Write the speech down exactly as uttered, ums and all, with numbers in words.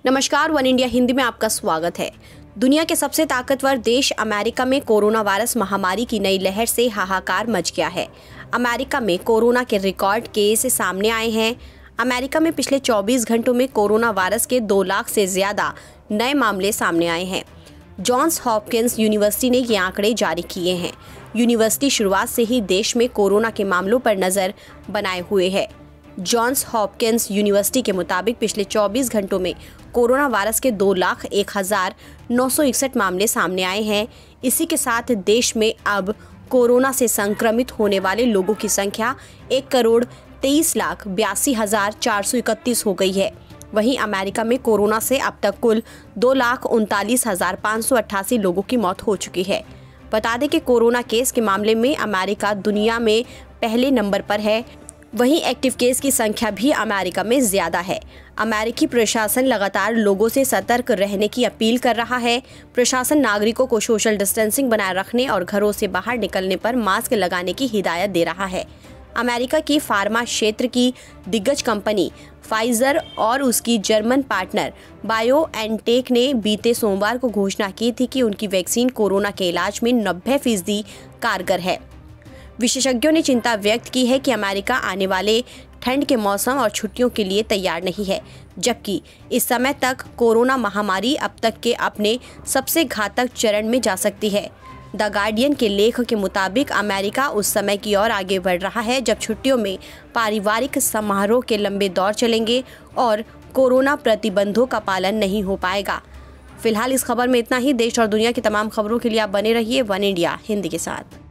नमस्कार, one India Hindi में आपका स्वागत है। दुनिया के सबसे ताकतवर देश अमेरिका में कोरोना वायरस महामारी की नई लहर से हाहाकार मच गया है। अमेरिका में कोरोना के रिकॉर्ड केस सामने आए हैं। अमेरिका में पिछले चौबीस घंटों में कोरोना वायरस के दो लाख से ज्यादा नए मामले सामने आए हैं। जॉन्स हॉपकिंस यूनिवर्सिटी ने ये आंकड़े जारी किए हैं। यूनिवर्सिटी शुरुआत से ही देश में कोरोना के मामलों पर नजर बनाए हुए है। जॉन्स हॉपकिंस यूनिवर्सिटी के मुताबिक पिछले चौबीस घंटों में कोरोना वायरस के दो लाख एक हजार नौ सौ इकसठ मामले सामने आए हैं। इसी के साथ देश में अब कोरोना से संक्रमित होने वाले लोगों की संख्या एक करोड़ तेईस लाख बयासी हजार चार सौ इकतीस हो गई है। वहीं अमेरिका में कोरोना से अब तक कुल दो लाख उनतालीस हजार पाँच सौ अट्ठासी लोगों की मौत हो चुकी है। बता दें कि कोरोना केस के मामले में अमेरिका दुनिया में पहले नंबर पर है। वहीं एक्टिव केस की संख्या भी अमेरिका में ज्यादा है। अमेरिकी प्रशासन लगातार लोगों से सतर्क रहने की अपील कर रहा है। प्रशासन नागरिकों को सोशल डिस्टेंसिंग बनाए रखने और घरों से बाहर निकलने पर मास्क लगाने की हिदायत दे रहा है। अमेरिका की फार्मा क्षेत्र की दिग्गज कंपनी फाइजर और उसकी जर्मन पार्टनर बायोएनटेक ने बीते सोमवार को घोषणा की थी कि उनकी वैक्सीन कोरोना के इलाज में नब्बे फीसदी कारगर है। विशेषज्ञों ने चिंता व्यक्त की है कि अमेरिका आने वाले ठंड के मौसम और छुट्टियों के लिए तैयार नहीं है, जबकि इस समय तक कोरोना महामारी अब तक के अपने सबसे घातक चरण में जा सकती है। द गार्डियन के लेख के मुताबिक अमेरिका उस समय की ओर आगे बढ़ रहा है जब छुट्टियों में पारिवारिक समारोह के लंबे दौर चलेंगे और कोरोना प्रतिबंधों का पालन नहीं हो पाएगा। फिलहाल इस खबर में इतना ही। देश और दुनिया की तमाम खबरों के लिए आप बने रहिए वन इंडिया हिंदी के साथ।